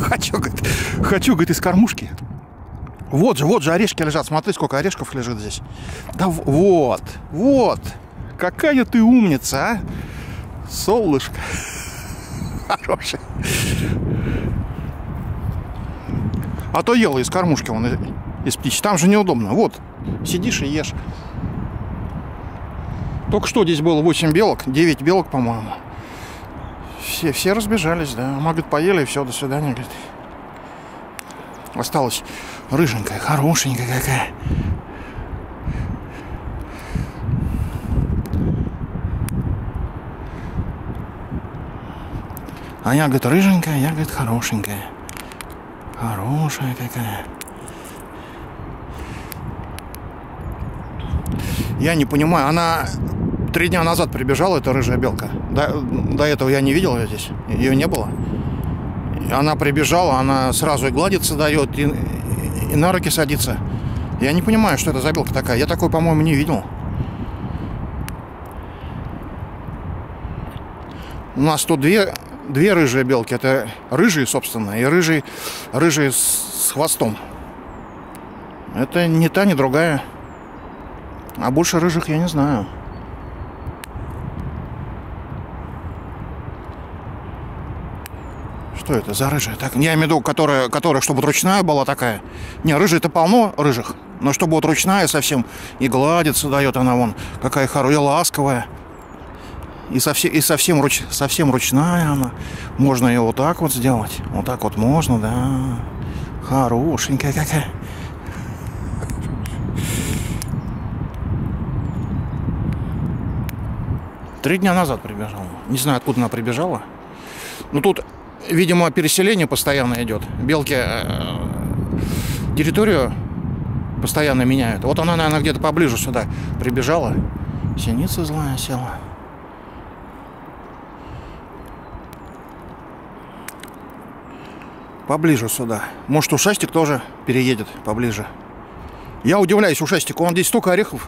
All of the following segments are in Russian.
Хочу, говорит, из кормушки. Вот же орешки лежат. Смотри, сколько орешков лежит здесь. Да вот. Какая ты умница, а? Солнышко. Хорошая. А то ела из кормушки, вон, из птичьей. Там же неудобно. Вот, сидишь и ешь. Только что здесь было 8 белок, 9 белок, по-моему. Все разбежались, да. Мы, говорит, поели, и все, до свидания, говорит. Осталась рыженькая, хорошенькая какая. А я, говорит, рыженькая, я, говорит, хорошенькая. Хорошая какая. Я не понимаю, она 3 дня назад прибежала, эта рыжая белка. До этого я не видел ее здесь, ее не было. Она прибежала, она сразу и гладиться дает, и на руки садится. Я не понимаю, что это за белка такая. Я такой, по-моему, не видел. У нас тут две рыжие белки. Это рыжие, собственно, и рыжие с хвостом. Это не та, ни другая. А больше рыжих я не знаю. Что это за рыжая? Так, я имею в виду, которая, чтобы вот ручная была такая. Не, рыжая-то полно рыжих. Но чтобы вот ручная совсем и гладится дает она вон. Какая хорошая, ласковая. И совсем ручная она. Можно ее вот так вот сделать. Вот так вот можно, да. Хорошенькая какая. Три дня назад прибежала. Не знаю, откуда она прибежала. Но тут, видимо, переселение постоянно идет. Белки территорию постоянно меняют. Вот она, наверное, где-то поближе сюда прибежала. Синица злая села. Поближе сюда. Может, ушастик тоже переедет поближе. Я удивляюсь ушастику. Он здесь столько орехов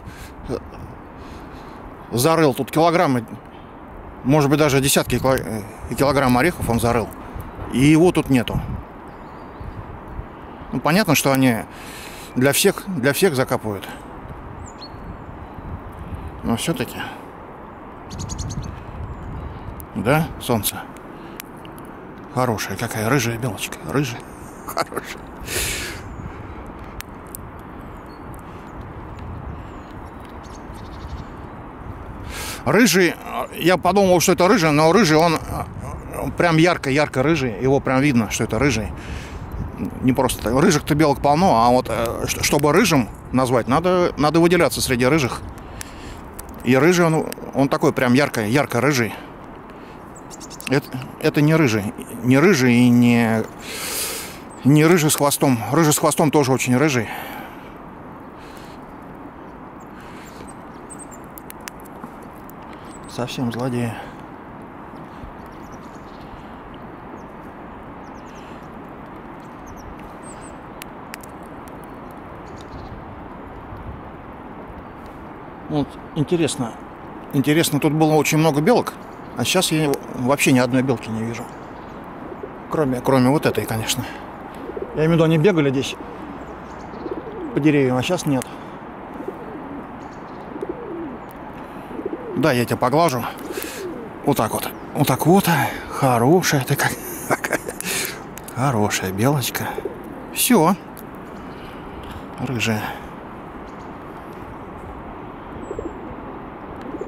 зарыл. Тут килограммы, может быть, даже десятки килограмм орехов он зарыл. И его тут нету. Ну, понятно, что они для всех закапывают. Но все-таки. Да, солнце. Хорошая какая, рыжая белочка. Рыжая. Хорошая. Рыжий, я подумал, что это рыжий, но рыжий, он прям ярко рыжий. Его прям видно, что это рыжий. Не просто так. Рыжих-то белок полно, а вот чтобы рыжим назвать, надо выделяться среди рыжих. И рыжий, он такой прям ярко рыжий. Это не рыжий. Не рыжий и не рыжий с хвостом. Рыжий с хвостом тоже очень рыжий. Совсем злодеи. Вот интересно, тут было очень много белок, а сейчас я вообще ни одной белки не вижу. Кроме вот этой, конечно. Я имею в виду, они бегали здесь по деревьям, а сейчас нет. Да, я тебя поглажу. Вот так вот. Вот так вот. Хорошая ты какая. Хорошая белочка. Все. Рыжая.